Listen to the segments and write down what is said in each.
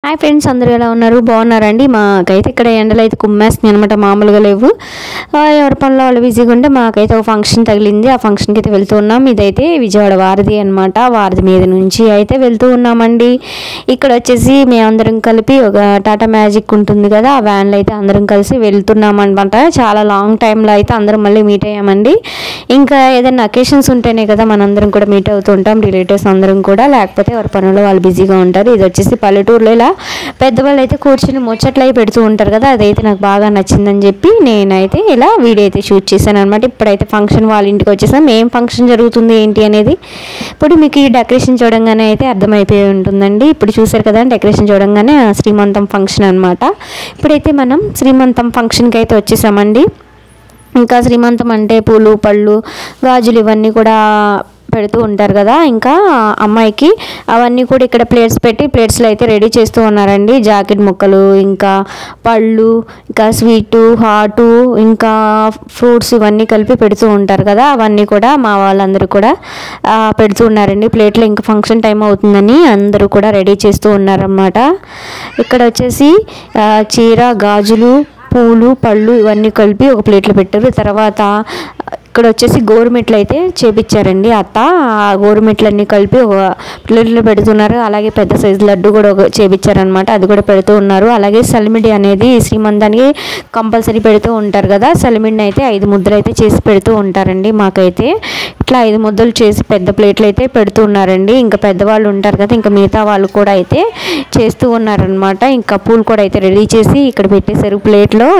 Hi friends, అందరూ ఎలా ఉన్నారు? బాగున్నారండి? మాకైతే ఇక్కడ ఎండలు అయితే కుమ్మేస్తున్నాయి అనమాట, మామూలుగా లేవు. ఎవరి పనిలో వాళ్ళు బిజీగా ఉంటే మాకైతే ఒక ఫంక్షన్ తగిలింది. ఆ ఫంక్షన్కి అయితే వెళ్తూ ఉన్నాం. ఇదైతే విజయవాడ వారధి అనమాట. వారధి మీద నుంచి అయితే వెళ్తూ ఉన్నామండి. ఇక్కడ వచ్చేసి మేమందరం కలిపి ఒక టాటా మ్యాజిక్ ఉంటుంది కదా, ఆ వ్యాన్లో అయితే అందరం కలిసి వెళ్తున్నాం అనమాట. చాలా లాంగ్ టైంలో అయితే అందరం మళ్ళీ మీట్ అయ్యామండి. ఇంకా ఏదైనా అకేషన్స్ ఉంటేనే కదా మనందరం కూడా మీట్ అవుతూ ఉంటాం, రిలేటివ్స్ అందరం కూడా. లేకపోతే ఎవరి పనుల్లో వాళ్ళు బిజీగా ఉంటారు. ఇది వచ్చేసి పల్లెటూరులో ఇలా పెద్దవాళ్ళు అయితే కూర్చుని ముచ్చట్లు అయి పెడుతూ ఉంటారు కదా, అదైతే నాకు బాగా నచ్చిందని చెప్పి నేనైతే ఇలా వీడియో అయితే షూట్ చేశాను అనమాట. ఇప్పుడైతే ఫంక్షన్ వాళ్ళ ఇంటికి వచ్చేసాం. ఏం ఫంక్షన్ జరుగుతుంది ఏంటి అనేది ఇప్పుడు మీకు ఈ డెకరేషన్ చూడంగానే అయితే అర్థమైపోయి ఉంటుందండి. ఇప్పుడు చూసారు కదా, డెకరేషన్ చూడంగానే శ్రీమంతం ఫంక్షన్ అనమాట. ఇప్పుడైతే మనం శ్రీమంతం ఫంక్షన్కి అయితే వచ్చేసామండి. ఇంకా శ్రీమంతం అంటే పూలు పళ్ళు గాజులు ఇవన్నీ కూడా పెడుతూ ఉంటారు కదా. ఇంకా అమ్మాయికి అవన్నీ కూడా ఇక్కడ ప్లేట్స్ పెట్టి ప్లేట్స్లో అయితే రెడీ చేస్తూ ఉన్నారండి. జాకెట్ ముక్కలు, ఇంకా పళ్ళు, ఇంకా స్వీటు, హాటు, ఇంకా ఫ్రూట్స్ ఇవన్నీ కలిపి పెడుతూ ఉంటారు కదా, అవన్నీ కూడా మా వాళ్ళందరూ కూడా పెడుతూ ఉన్నారండి ప్లేట్లో. ఇంకా ఫంక్షన్ టైం అవుతుందని అందరూ కూడా రెడీ చేస్తూ ఉన్నారన్నమాట. ఇక్కడ వచ్చేసి చీర, గాజులు, పూలు పళ్ళు ఇవన్నీ కలిపి ఒక ప్లేట్లో పెట్టారు. తర్వాత ఇక్కడ వచ్చేసి గోరుమిట్లు అయితే చేపించారండి అత్త. ఆ గోరుమిట్లన్నీ కలిపి ఒక ప్లేట్లో పెడుతున్నారు. అలాగే పెద్ద సైజు లడ్డు కూడా చేపించారనమాట, అది కూడా పెడుతూ ఉన్నారు. అలాగే సలిమిడి అనేది శ్రీమంతానికి కంపల్సరీ పెడుతూ ఉంటారు కదా, సలిమిడిని అయితే 5 ముద్దలు అయితే చేసి పెడుతూ ఉంటారండి. మాకైతే ఇట్లా 5 ముద్దలు చేసి పెద్ద ప్లేట్లు అయితే పెడుతూ ఉన్నారండి. ఇంకా పెద్దవాళ్ళు ఉంటారు కదా, ఇంకా మిగతా వాళ్ళు కూడా అయితే చేస్తూ ఉన్నారనమాట. ఇంకా పూలు కూడా అయితే రెడీ చేసి ఇక్కడ పెట్టేశారు ప్లేట్లో.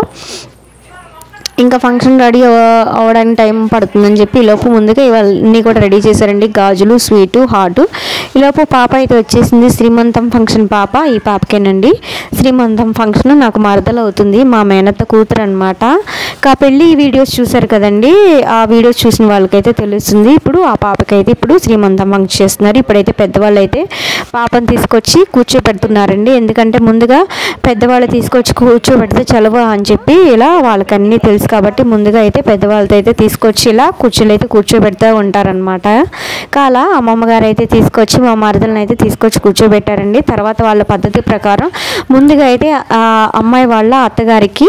ఇంకా ఫంక్షన్ రెడీ అవ్వడానికి టైం పడుతుందని చెప్పి ఈలోపు ముందుగా ఇవన్నీ కూడా రెడీ చేశారండి. గాజులు, స్వీటు, హాటు. ఈలోపు పాప అయితే వచ్చేసింది, శ్రీమంతం ఫంక్షన్ పాప. ఈ పాపకేనండి శ్రీమంతం ఫంక్షన్. నాకు మరదలు అవుతుంది, మా మేనత్త కూతురు అనమాట. ఇంకా పెళ్ళి వీడియోస్ చూసారు కదండి, ఆ వీడియోస్ చూసిన వాళ్ళకైతే తెలుస్తుంది. ఇప్పుడు ఆ పాపకైతే ఇప్పుడు శ్రీమంతం ఫంక్షన్ చేస్తున్నారు. ఇప్పుడైతే పెద్దవాళ్ళు అయితే పాపను తీసుకొచ్చి కూర్చోబెడుతున్నారండి. ఎందుకంటే ముందుగా పెద్దవాళ్ళు తీసుకొచ్చి కూర్చోబెడితే చలవ అని చెప్పి ఇలా వాళ్ళకి అన్నీ తెలుసు కాబట్టి ముందుగా అయితే పెద్దవాళ్ళతో అయితే తీసుకొచ్చి ఇలా కుర్చీలు అయితే కూర్చోబెడుతూ ఉంటారనమాట. అలా అమ్మమ్మ గారు అయితే తీసుకొచ్చి మా మరదలను అయితే తీసుకొచ్చి కూర్చోబెట్టారండి. తర్వాత వాళ్ళ పద్ధతి ప్రకారం ముందుగా అయితే అమ్మాయి వాళ్ళ అత్తగారికి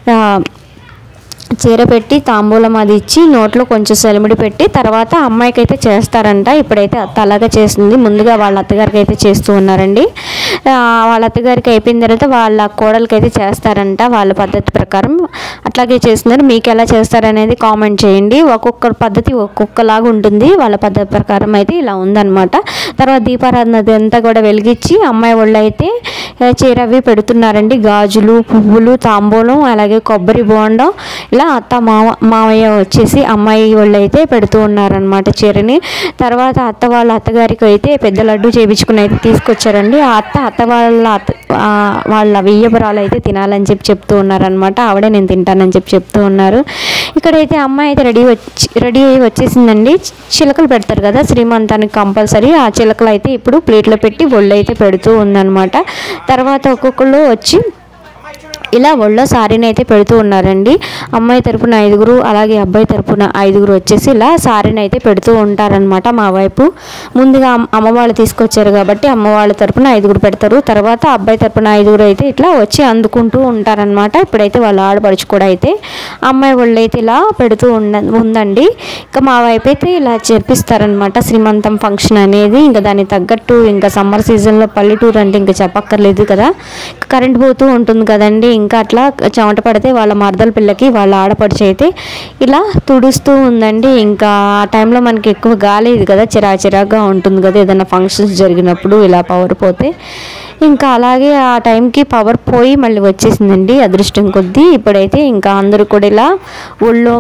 చీర పెట్టి తాంబూలం అది ఇచ్చి నోట్లో కొంచెం సెలమిడి పెట్టి తర్వాత అమ్మాయికి అయితే చేస్తారంట. ఇప్పుడైతే అత్త అలాగే చేస్తుంది. ముందుగా వాళ్ళ అత్తగారికి అయితే చేస్తూ ఉన్నారండి. వాళ్ళ అత్తగారికి అయిపోయిన తర్వాత వాళ్ళ కోడలికి అయితే చేస్తారంట వాళ్ళ పద్ధతి ప్రకారం. అట్లాగే చేస్తున్నారు. మీకు ఎలా చేస్తారనేది కామెంట్ చేయండి. ఒక్కొక్క పద్ధతి ఒక్కొక్కలాగా ఉంటుంది. వాళ్ళ పద్ధతి ప్రకారం అయితే ఇలా ఉందన్నమాట. తర్వాత దీపారాధన అంతా కూడా వెలిగించి అమ్మాయి వాళ్ళు అయితే చీర అవి పెడుతున్నారండి. గాజులు, పువ్వులు, తాంబూలం, అలాగే కొబ్బరి బోండం ఇలా అత్త మావయ్య వచ్చేసి అమ్మాయి వాళ్ళు అయితే పెడుతూ ఉన్నారనమాట చీరని. తర్వాత అత్త వాళ్ళ అత్తగారికి అయితే పెద్ద లడ్డు చేయించుకుని అయితే తీసుకొచ్చారండి. ఆ అత్త వాళ్ళ వెయ్యపురాలు అయితే తినాలని చెప్పి చెప్తూ ఉన్నారనమాట. ఆవిడే నేను తింటానని చెప్పి చెప్తూ ఉన్నారు. ఇక్కడైతే అమ్మాయి అయితే రెడీ అయ్యి వచ్చేసిందండి. చిలకలు పెడతారు కదా శ్రీమంతానికి కంపల్సరీ, ఆ చిలకలు అయితే ఇప్పుడు ప్లేట్లో పెట్టి ఒళ్ళు అయితే పెడుతూ ఉందన్నమాట. తర్వాత ఒక్కొక్కళ్ళు వచ్చి ఇలా ఒళ్ళో సారీని అయితే పెడుతూ ఉన్నారండి. అమ్మాయి తరపున 5, అలాగే అబ్బాయి తరపున 5 వచ్చేసి ఇలా సారీని అయితే పెడుతూ ఉంటారనమాట. మా వైపు ముందుగా అమ్మ వాళ్ళు తీసుకొచ్చారు కాబట్టి అమ్మ వాళ్ళ తరపున 5 పెడతారు. తర్వాత అబ్బాయి తరపున 5 అయితే ఇట్లా వచ్చి అందుకుంటూ ఉంటారనమాట. ఇప్పుడైతే వాళ్ళ ఆడపడుచు కూడా అయితే అమ్మాయి వాళ్ళు అయితే ఇలా పెడుతూ ఉందండి. ఇంకా మా వైపు అయితే ఇలా చేపిస్తారనమాట శ్రీమంతం ఫంక్షన్ అనేది. ఇంకా దానికి తగ్గట్టు ఇంకా సమ్మర్ సీజన్లో పల్లెటూరు అంటే ఇంకా చెప్పక్కర్లేదు కదా, కరెంట్ పోతూ ఉంటుంది కదండి. ఇంకా అట్లా చెమట పడితే వాళ్ళ మరదల పిల్లకి వాళ్ళ ఆడపడుచు అయితే ఇలా తుడుస్తూ ఉందండి. ఇంకా ఆ టైంలో మనకి ఎక్కువ గాలి ఇది కదా, చిరాచిరాగా ఉంటుంది కదా ఏదైనా ఫంక్షన్స్ జరిగినప్పుడు ఇలా పవర్ పోతే. ఇంకా అలాగే ఆ టైంకి పవర్ పోయి మళ్ళీ వచ్చేసిందండి అదృష్టం కొద్దీ. ఇప్పుడైతే ఇంకా అందరూ కూడా ఇలా ఒళ్ళో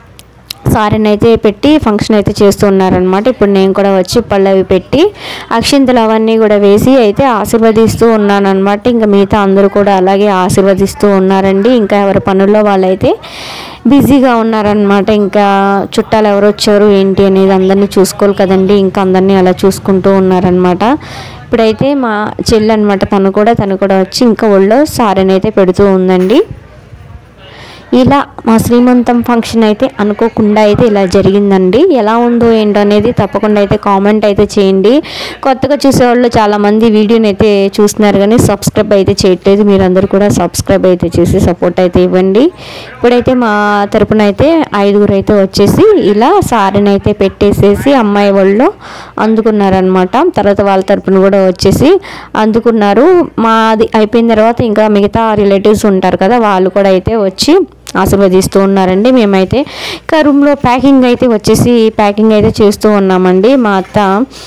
సారీని అయితే పెట్టి ఫంక్షన్ అయితే చేస్తూ ఉన్నారనమాట. ఇప్పుడు నేను కూడా వచ్చి పళ్ళు అవి పెట్టి అక్షింతలు అవన్నీ కూడా వేసి అయితే ఆశీర్వదిస్తూ ఉన్నాను అనమాట. ఇంకా మిగతా అందరూ కూడా అలాగే ఆశీర్వదిస్తూ ఉన్నారండి. ఇంకా ఎవరి పనుల్లో వాళ్ళైతే బిజీగా ఉన్నారనమాట. ఇంకా చుట్టాలు ఎవరు వచ్చారు ఏంటి అనేది అందరినీ చూసుకోవాలి కదండి, ఇంకా అందరినీ అలా చూసుకుంటూ ఉన్నారనమాట. ఇప్పుడైతే మా చెల్లి అనమాట, తను కూడా వచ్చి ఇంకా ఒళ్ళో సారీని అయితే పెడుతూ ఉందండి. ఇలా మా శ్రీమంతం ఫంక్షన్ అయితే అనుకోకుండా అయితే ఇలా జరిగిందండి. ఎలా ఉందో ఏంటో అనేది తప్పకుండా అయితే కామెంట్ అయితే చేయండి. కొత్తగా చూసేవాళ్ళు చాలామంది వీడియోని అయితే చూస్తున్నారు కానీ సబ్స్క్రైబ్ అయితే చేయట్లేదు. మీరందరూ కూడా సబ్స్క్రైబ్ అయితే చేసి సపోర్ట్ అయితే ఇవ్వండి. ఇప్పుడైతే మా తరపున అయితే 5గురు అయితే వచ్చేసి ఇలా సారీని అయితే పెట్టేసేసి అమ్మాయి వాళ్ళు అందుకున్నారనమాట. తర్వాత వాళ్ళ తరపున కూడా వచ్చేసి అందుకున్నారు. మాది అయిపోయిన తర్వాత ఇంకా మిగతా రిలేటివ్స్ ఉంటారు కదా, వాళ్ళు కూడా అయితే వచ్చి ఆశీర్వదిస్తూ ఉన్నారండి. మేమైతే ఇంకా రూమ్లో ప్యాకింగ్ అయితే చేస్తూ ఉన్నామండి. మా అత్త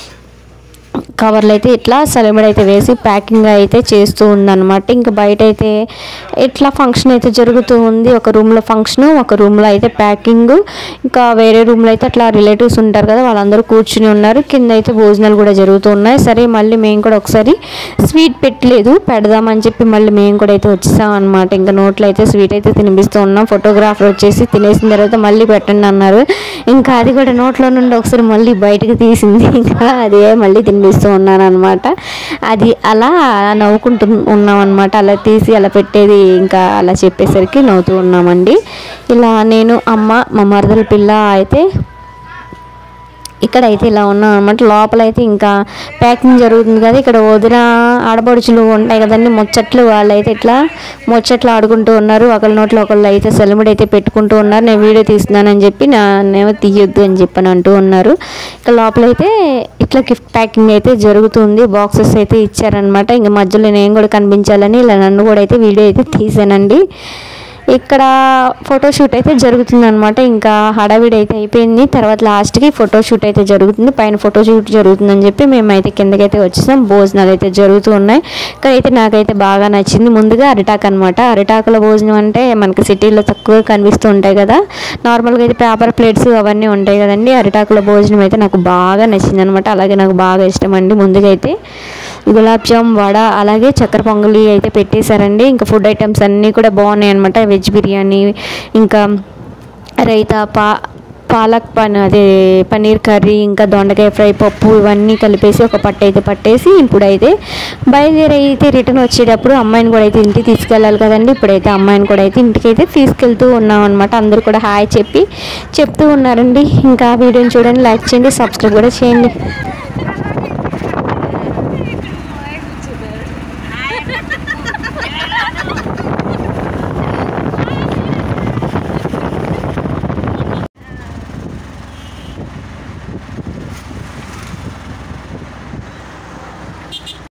కవర్లు అయితే ఇట్లా సలిమిడి అయితే వేసి ప్యాకింగ్ అయితే చేస్తూ ఉందన్నమాట. ఇంకా బయట అయితే ఇట్లా ఫంక్షన్ అయితే జరుగుతూ ఉంది. ఒక రూమ్లో ఫంక్షను, ఒక రూమ్లో అయితే ప్యాకింగ్, ఇంకా వేరే రూమ్లో అయితే అట్లా రిలేటివ్స్ ఉంటారు కదా, వాళ్ళందరూ కూర్చుని ఉన్నారు. కింద అయితే భోజనాలు కూడా జరుగుతూ ఉన్నాయి. సరే మళ్ళీ మేము కూడా ఒకసారి స్వీట్ పెడదామని చెప్పి మళ్ళీ మేము కూడా అయితే వచ్చేసాం అనమాట. ఇంకా నోట్లో అయితే స్వీట్ అయితే తినిపిస్తూ ఉన్నాం. ఫోటోగ్రాఫర్ వచ్చేసి తినేసిన తర్వాత మళ్ళీ పెట్టండి అన్నారు. ఇంకా అది కూడా నోట్లో నుండి ఒకసారి మళ్ళీ బయటకు తీసింది. ఇంకా అదే మళ్ళీ తినిపిస్తూ ఉన్నాను అనమాట. అది అలా నవ్వుకుంటూ ఉన్నాం అనమాట. అలా తీసి అలా పెట్టేది ఇంకా అలా చెప్పేసరికి నవ్వుతూ ఉన్నామండి. ఇలా నేను, అమ్మ, మా మరదల పిల్ల అయితే ఇక్కడైతే ఇలా ఉన్నాం అనమాట. లోపలైతే ఇంకా ప్యాకింగ్ జరుగుతుంది కదా, ఇక్కడ వదిన ఆడపడుచులు ఉంటాయి కదండి, ముచ్చట్లు, వాళ్ళైతే ఇట్లా ముచ్చట్లు ఆడుకుంటూ ఉన్నారు. ఒకళ్ళ నోట్లో ఒకళ్ళు అయితే సెలముడి అయితే పెట్టుకుంటూ ఉన్నారు. నేను వీడియో తీస్తున్నానని చెప్పి నేనేమో తీయొద్దు అని చెప్పని అంటూ ఉన్నారు. ఇక్కడ లోపలైతే ఇట్లా గిఫ్ట్ ప్యాకింగ్ అయితే జరుగుతుంది. బాక్సెస్ అయితే ఇచ్చారనమాట. ఇంకా మధ్యలో నేను కూడా కనిపించాలని ఇలా నన్ను కూడా అయితే వీడియో అయితే తీసానండి. ఇక్కడ ఫోటోషూట్ అయితే జరుగుతుంది అనమాట. ఇంకా హడావిడి అయితే అయిపోయింది. తర్వాత లాస్ట్కి ఫోటోషూట్ అయితే జరుగుతుంది. పైన ఫోటోషూట్ జరుగుతుందని చెప్పి మేమైతే కిందకైతే వచ్చేసాం. భోజనాలు అయితే జరుగుతూ ఉన్నాయి. ఇక్కడైతే నాకైతే బాగా నచ్చింది. ముందుగా అరిటాకు అనమాట. అరిటాకుల భోజనం అంటే మనకి సిటీలో తక్కువ కనిపిస్తూ ఉంటాయి కదా, నార్మల్గా అయితే పేపర్ ప్లేట్స్ అవన్నీ ఉంటాయి కదండి. అరిటాకుల భోజనం అయితే నాకు బాగా నచ్చింది అనమాట. అలాగే నాకు బాగా ఇష్టం అండి. ముందుగా అయితే గులాబ్ జామ్, వడ, అలాగే చక్కెర పొంగలి అయితే పెట్టేశారండి. ఇంకా ఫుడ్ ఐటమ్స్ అన్నీ కూడా బాగున్నాయి అనమాట. వెజ్ బిర్యానీ, ఇంకా రైతా, పాలక్ పన్నీర్ కర్రీ, ఇంకా దొండకాయ ఫ్రై, పప్పు, ఇవన్నీ కలిపేసి ఒక పట్టు అయితే పట్టేసి ఇప్పుడైతే బయలుదేరి అయితే రిటర్న్ వచ్చేటప్పుడు అమ్మాయిని కూడా అయితే ఇంటికి తీసుకెళ్ళాలి కదండి. ఇప్పుడైతే అమ్మాయిని కూడా అయితే ఇంటికి అయితే తీసుకెళ్తూ ఉన్నాం అనమాట. అందరూ కూడా హాయ్ చెప్తూ ఉన్నారండి. ఇంకా వీడియోని చూడండి, లైక్ చేయండి, సబ్స్క్రైబ్ కూడా చేయండి.